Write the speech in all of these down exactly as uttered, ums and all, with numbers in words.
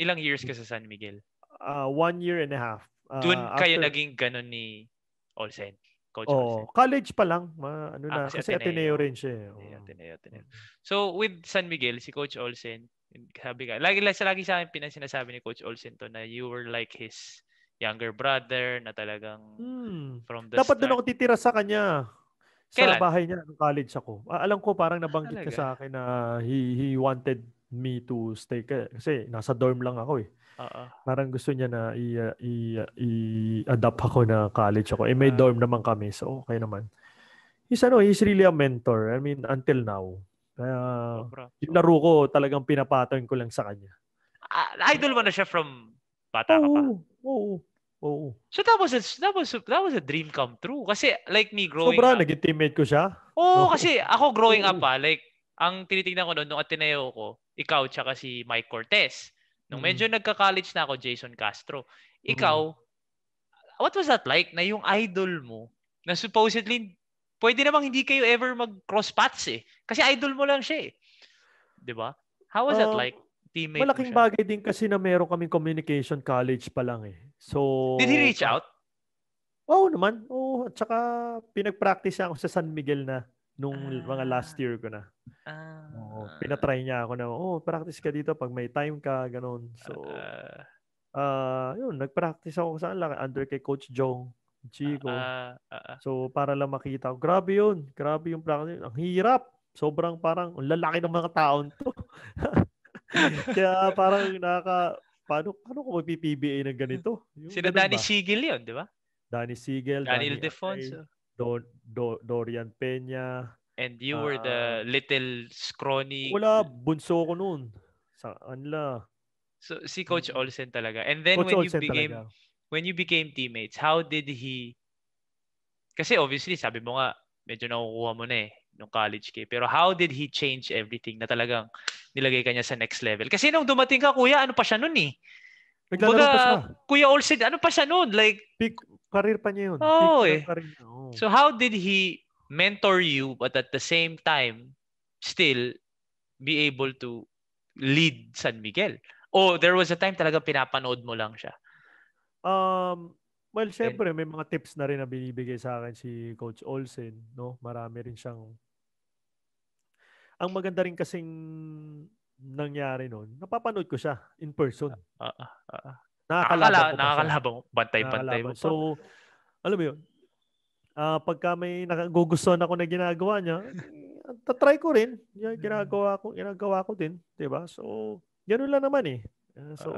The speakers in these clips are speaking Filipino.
ilang years ka sa San Miguel? Uh, one year and a half. Uh, Doon kayo after... naging ganun ni Olsen? Coach oh, Olsen? College pa lang. Ma, ano ah, na, kasi, kasi Ateneo, Ateneo rin siya. Ateneo, Oh. Ateneo, Ateneo. So, with San Miguel, si Coach Olsen, sabi ka, lagi, lagi, lagi sa akin pinasinasabi ni Coach Olsen to na you were like his younger brother na talagang hmm. from the Dapat start. doon ako titira sa kanya. Sa Kailan? bahay niya, nung college ako. Ah, alam ko parang nabanggit ka Talaga? sa akin na he, he wanted me to stay. Kasi nasa dorm lang ako eh. Oo. Parang gusto niya na i, i, i-adapt ako na college ako. Eh may uh, dorm naman kami, so okay naman. He's, ano, he's really a mentor. I mean, until now. Kaya, sobra, yung sobra. laro ko, talagang pinapatern ko lang sa kanya. Uh, idol mo na siya from bata ka pa? Oo, oo, oo. So that was, a, that, was a, that was a dream come true. Kasi like me growing Sobra, up. Sobra, naging teammate ko siya. Oo, oh, kasi ako growing up pa, like, ang tinitignan ko noon, nung Ateneo ko, ikaw tsaka si Mike Cortez. Nung medyo mm. nagka-college na ako, Jason Castro. Ikaw, mm. what was that like na yung idol mo, na supposedly, pwede namang hindi kayo ever mag-cross paths eh. Kasi idol mo lang siya eh. Diba? How was um, that like? Teammate malaking bagay din kasi na meron kaming communication college pa lang eh. So, did he reach out? Oo oh, naman. Oo. At saka pinag-practice ako sa San Miguel na nung ah. mga last year ko na. Ah. Oo. Pinatry niya ako na, oh, practice ka dito pag may time ka, ganun. So, uh, uh, yun, nag-practice ako saan lang. Under kay Coach Jong, Chico. Uh, uh, uh, so, para lang makita ko. Grabe yun. Grabe yung practice. Ang hirap. Sobrang parang, lalaki ng mga taon to. Kaya parang nakaka, paano, paano ko mag-P B A ng ganito? Sino Danny Sigel yun, di ba? Danny Sigel, Daniel Danny Defonso, Do, Do, Dorian Peña. And you uh, were the little scrawny. Wala, bunso ko noon. Sa anla. So si Coach Olsen talaga. And then Coach when Olsen you became talaga. when you became teammates, how did he? Kasi obviously sabi mo nga medyo nakukuha mo na eh nung college kay. Pero how did he change everything na talagang nilagay ka niya sa next level? Kasi nung dumating ka, kuya, ano pa siya noon eh? Naglalaro pa siya. Kuya Olsen, ano pa siya noon? Like, peak career pa niya yun. Oh, peak eh. Niya. Oh. So how did he mentor you but at the same time still be able to lead San Miguel? O there was a time talaga pinapanood mo lang siya? Um, well, syempre may mga tips na rin na binibigay sa akin si Coach Olsen, no? Marami rin siyang ang maganda rin kasing nangyari noon, napapanood ko siya in person. Uh, uh, uh, uh. Nakakalaban Nakakalabang, bantay-bantay mo pa. So, alam mo yun, uh, pagka may nakagugustuhan ako na ginagawa niya, tatry ko rin. Yung ginagawa ko, ginagawa ko din, 'di ba? So, ganoon lang naman eh. Uh, so,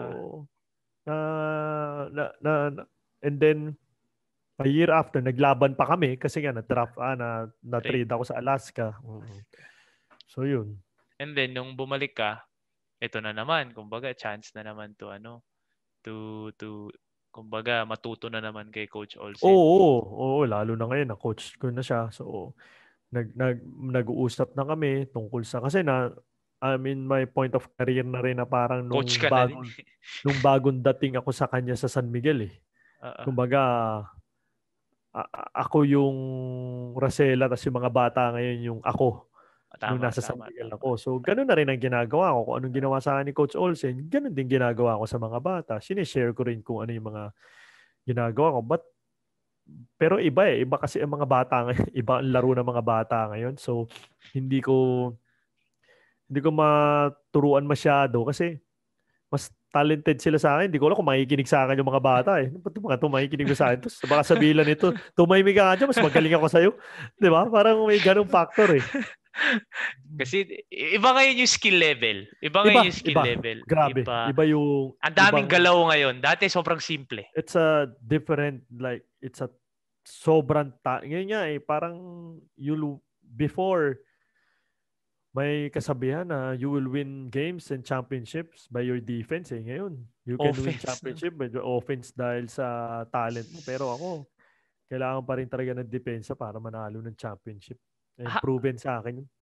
uh, na, na, na, and then a year after, naglaban pa kami kasi nga na-draft, ah, na, na-trade ako sa Alaska. Uh-huh. So, yun. And then, nung bumalik ka, ito na naman, kumbaga, chance na naman to, ano, to, to, kumbaga, matuto na naman kay Coach Olsen. Oo, oo, oo, lalo na ngayon, na-coach ko na siya. So, nag, nag, nag-uusap na kami tungkol sa, kasi na, I mean, my point of career na rin na parang nung, bagong, nung bagong dating ako sa kanya sa San Miguel eh. Uh-uh. Kumbaga, a- ako yung Racela, tapos yung mga bata ngayon yung ako. Tama, nung nasa San Miguel tama, ako. So, ganun na rin ang ginagawa ko. Kung anong ginawa sa akin ni Coach Olsen, ganun din ginagawa ko sa mga bata. Sinishare ko rin kung ano yung mga ginagawa ko. But, pero iba eh. Iba kasi ang mga bata ngayon. Iba ang laro ng mga bata ngayon. So, hindi ko hindi ko maturuan masyado kasi mas talented sila sa akin. Hindi ko alam kung makikinig sa akin yung mga bata eh. Ba't mga ito makikinig ko sa akin? Tapos baka sabihin lang ito, tumahimik ka nga dyan, mas magaling ako sa'yo. Di ba? Parang may ganung factor eh. Kasi iba ngayon yung skill level. Iba ngayon yung skill iba. level. Grabe. Iba, iba yung... Ang daming ibang, galaw ngayon. Dati sobrang simple. It's a different, like, it's a sobrang... Ta- ngayon nga eh, parang you, before, may kasabihan na you will win games and championships by your defense eh. Ngayon, you can offense, win championship no? by your offense dahil sa talent mo. Pero ako, kailangan pa rin talaga ng depensa para manalo ng championship. And ha- proven sa akin yun.